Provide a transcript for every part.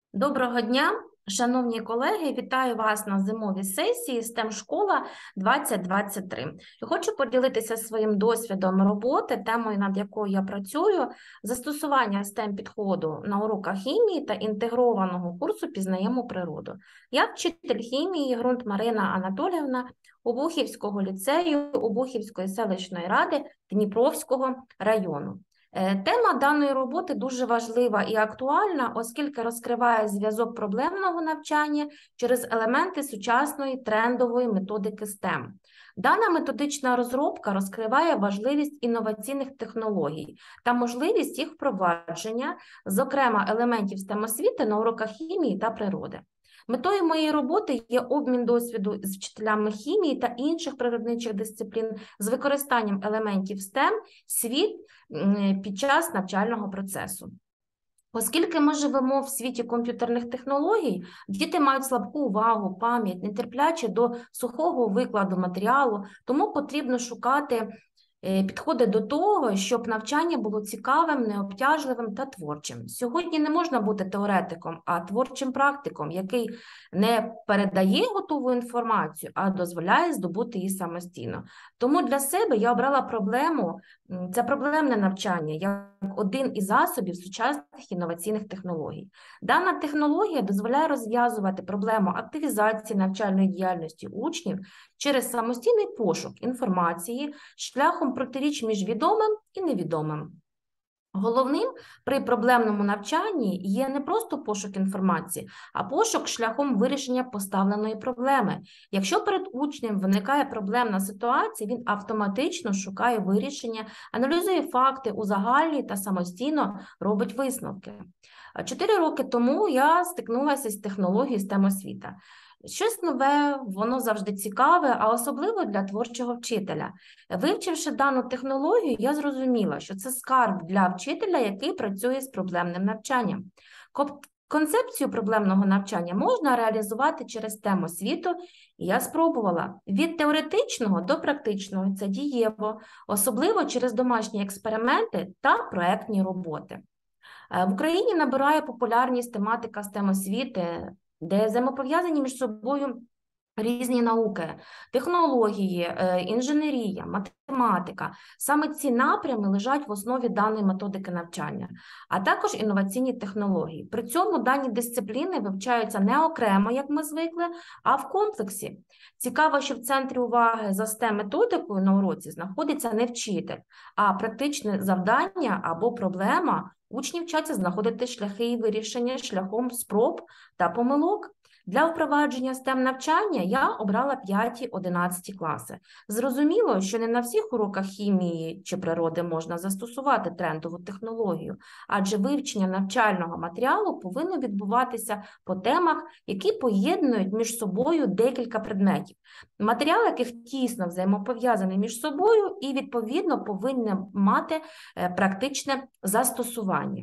Доброго дня, шановні колеги, вітаю вас на зимовій сесії STEM школа 2023. Я хочу поділитися своїм досвідом роботи, темою, над якою я працюю, застосування STEM підходу на уроках хімії та інтегрованого курсу «Пізнаємо природу». Я вчитель хімії Грунт Марина Анатоліївна Обухівського ліцею Обухівської селищної ради Дніпровського району. Тема даної роботи дуже важлива і актуальна, оскільки розкриває зв'язок проблемного навчання через елементи сучасної трендової методики STEM. Дана методична розробка розкриває важливість інноваційних технологій та можливість їх впровадження, зокрема елементів STEM-освіти на уроках хімії та природи. Метою моєї роботи є обмін досвіду з вчителями хімії та інших природничих дисциплін з використанням елементів STEM під час навчального процесу. Оскільки ми живемо в світі комп'ютерних технологій, діти мають слабку увагу, пам'ять, нетерплячі до сухого викладу матеріалу, тому потрібно шукати підходи до того, щоб навчання було цікавим, необтяжливим та творчим. Сьогодні не можна бути теоретиком, а творчим практиком, який не передає готову інформацію, а дозволяє здобути її самостійно. Тому для себе я обрала проблему, це проблемне навчання, як один із засобів сучасних інноваційних технологій. Дана технологія дозволяє розв'язувати проблему активізації навчальної діяльності учнів через самостійний пошук інформації шляхом протиріч між відомим і невідомим. Головним при проблемному навчанні є не просто пошук інформації, а пошук шляхом вирішення поставленої проблеми. Якщо перед учнем виникає проблемна ситуація, він автоматично шукає вирішення, аналізує факти, узагальнює та самостійно робить висновки. 4 роки тому я стикнулася з технологією STEM-освіта. Щось нове, воно завжди цікаве, а особливо для творчого вчителя. Вивчивши дану технологію, я зрозуміла, що це скарб для вчителя, який працює з проблемним навчанням. Концепцію проблемного навчання можна реалізувати через STEM-освіту, і я спробувала. Від теоретичного до практичного це дієво, особливо через домашні експерименти та проектні роботи. В Україні набирає популярність тематика STEM-освіти, де взаємопов'язані між собою різні науки, технології, інженерія, математика. Саме ці напрями лежать в основі даної методики навчання, а також інноваційні технології. При цьому дані дисципліни вивчаються не окремо, як ми звикли, а в комплексі. Цікаво, що в центрі уваги за STEM-методикою на уроці знаходиться не вчитель, а практичне завдання або проблема. Учні вчаться знаходити шляхи її вирішення шляхом спроб та помилок. Для впровадження STEM-навчання я обрала 5-11 класи. Зрозуміло, що не на всіх уроках хімії чи природи можна застосувати трендову технологію, адже вивчення навчального матеріалу повинно відбуватися по темах, які поєднують між собою декілька предметів. Матеріал, яких тісно взаємопов'язаний між собою і, відповідно, повинен мати практичне застосування.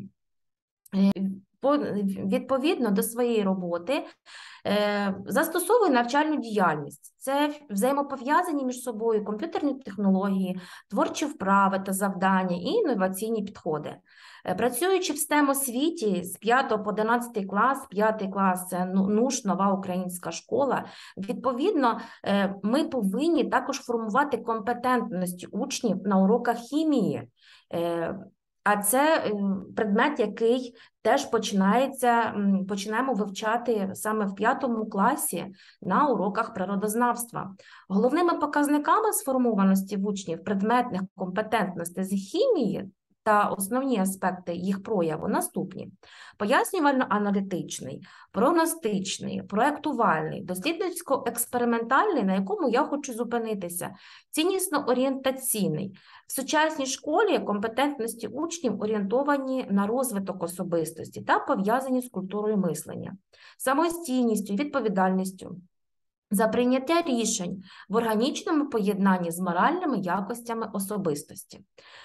Відповідно до своєї роботи застосовую навчальну діяльність. Це взаємопов'язані між собою комп'ютерні технології, творчі вправи та завдання і інноваційні підходи. Працюючи в STEM-освіті з 5 по 11 клас, 5 клас – це НУШ, нова українська школа, відповідно, ми повинні також формувати компетентності учнів на уроках хімії. А це предмет, який теж починаємо вивчати саме в 5 класі на уроках природознавства. Головними показниками сформованості в учнів предметних компетентностей з хімії та основні аспекти їх прояву наступні: пояснювально-аналітичний, прогностичний, проєктувальний, дослідницько-експериментальний, на якому я хочу зупинитися, ціннісно-орієнтаційний. В сучасній школі компетентності учнів орієнтовані на розвиток особистості та пов'язані з культурою мислення, самостійністю, відповідальністю за прийняття рішень в органічному поєднанні з моральними якостями особистості.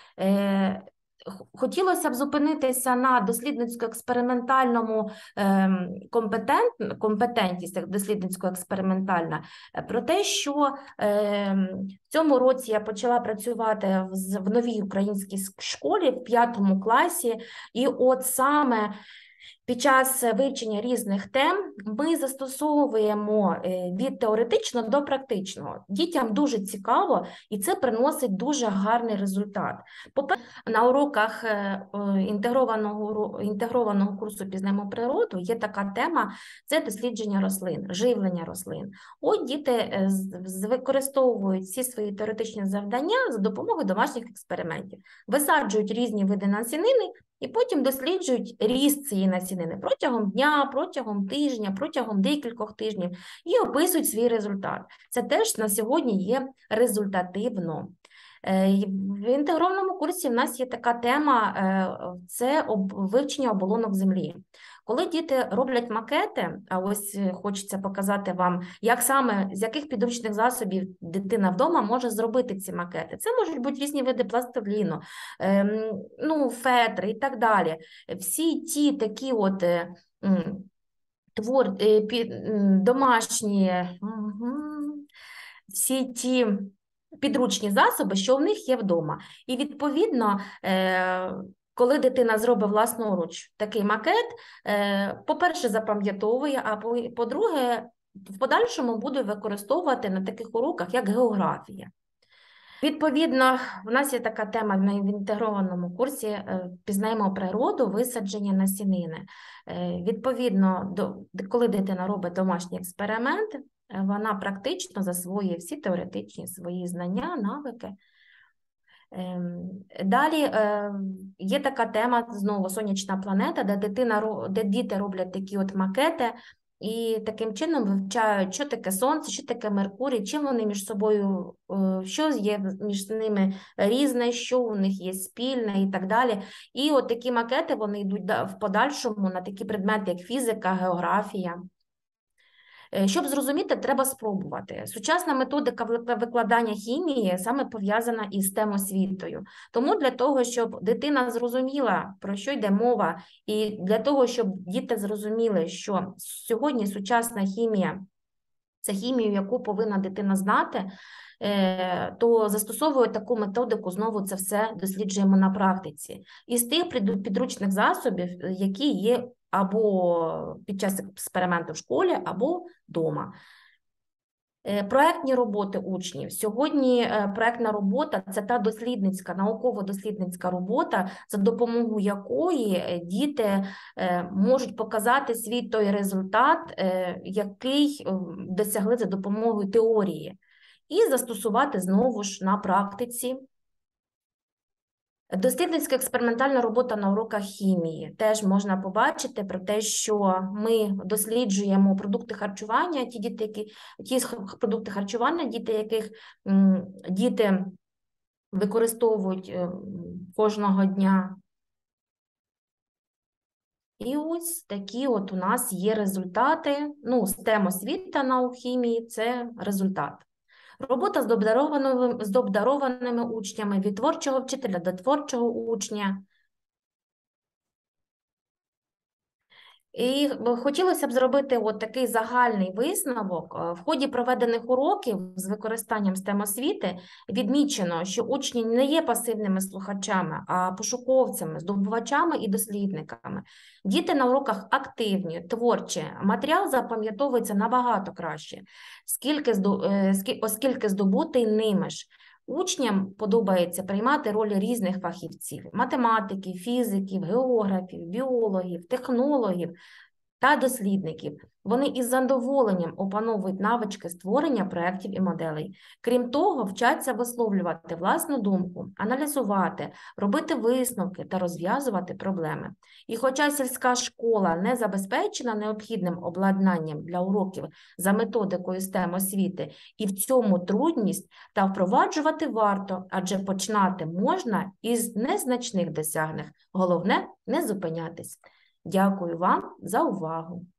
Хотілося б зупинитися на дослідницько-експериментальному компетентність, дослідницько-експериментальна, про те, що в цьому році я почала працювати в новій українській школі в 5 класі, і от саме Під час вивчення різних тем ми застосовуємо від теоретичного до практичного. Дітям дуже цікаво, і це приносить дуже гарний результат. По-перше, на уроках інтегрованого курсу «Пізнаємо природу» є така тема – це дослідження рослин, живлення рослин. От діти використовують всі свої теоретичні завдання за допомогою домашніх експериментів. Висаджують різні види насінини, і потім досліджують ріст цієї насінини протягом дня, протягом тижня, протягом декількох тижнів і описують свій результат. Це теж на сьогодні є результативно. В інтегрованому курсі в нас є така тема – це вивчення оболонок землі. Коли діти роблять макети, а ось хочеться показати вам, як саме, з яких підручних засобів дитина вдома може зробити ці макети. Це можуть бути різні види пластиліну, фетри і так далі. Всі ті такі от домашні, всі ті підручні засоби, що в них є вдома. І відповідно, коли дитина зробить власноруч такий макет, по-перше, запам'ятовує, а по-друге, в подальшому буде використовувати на таких уроках, як географія. Відповідно, в нас є така тема в інтегрованому курсі «Пізнаємо природу. Висадження насінини». Відповідно, коли дитина робить домашній експеримент, вона практично засвоює всі теоретичні свої знання, навики. Далі є така тема, знову сонячна планета, де діти роблять такі от макети і таким чином вивчають, що таке Сонце, що таке Меркурій, чим вони між собою, що є між ними різне, що у них є спільне і так далі. І от такі макети, вони йдуть в подальшому на такі предмети, як фізика, географія. Щоб зрозуміти, треба спробувати. Сучасна методика викладання хімії саме пов'язана із STEM-освітою. Тому для того, щоб дитина зрозуміла, про що йде мова, і для того, щоб діти зрозуміли, що сьогодні сучасна хімія – це хімію, яку повинна дитина знати, то застосовують таку методику, знову це все досліджуємо на практиці. Із тих підручних засобів, які є або під час експерименту в школі, або вдома. Проектні роботи учнів. Сьогодні проектна робота – це та дослідницька, науково-дослідницька робота, за допомогою якої діти можуть показати свій той результат, який досягли за допомогою теорії, і застосувати знову ж на практиці. Дослідницька експериментальна робота на уроках хімії. Теж можна побачити про те, що ми досліджуємо продукти харчування, ті продукти харчування, діти використовують кожного дня. І ось такі от у нас є результати. STEM-освіта наук хімії – це результат. Робота з обдарованими учнями, від творчого вчителя до творчого учня. І хотілося б зробити от такий загальний висновок. В ході проведених уроків з використанням STEM-освіти відмічено, що учні не є пасивними слухачами, а пошуковцями, здобувачами і дослідниками. Діти на уроках активні, творчі, матеріал запам'ятовується набагато краще, оскільки здобутий ними ж. Учням подобається приймати роль різних фахівців – математиків, фізиків, географів, біологів, технологів та дослідників. Вони із задоволенням опановують навички створення проєктів і моделей. Крім того, вчаться висловлювати власну думку, аналізувати, робити висновки та розв'язувати проблеми. І хоча сільська школа не забезпечена необхідним обладнанням для уроків за методикою STEM-освіти, і в цьому трудність, та впроваджувати варто, адже починати можна із незначних досягнень. Головне – не зупинятись. Дякую вам за увагу.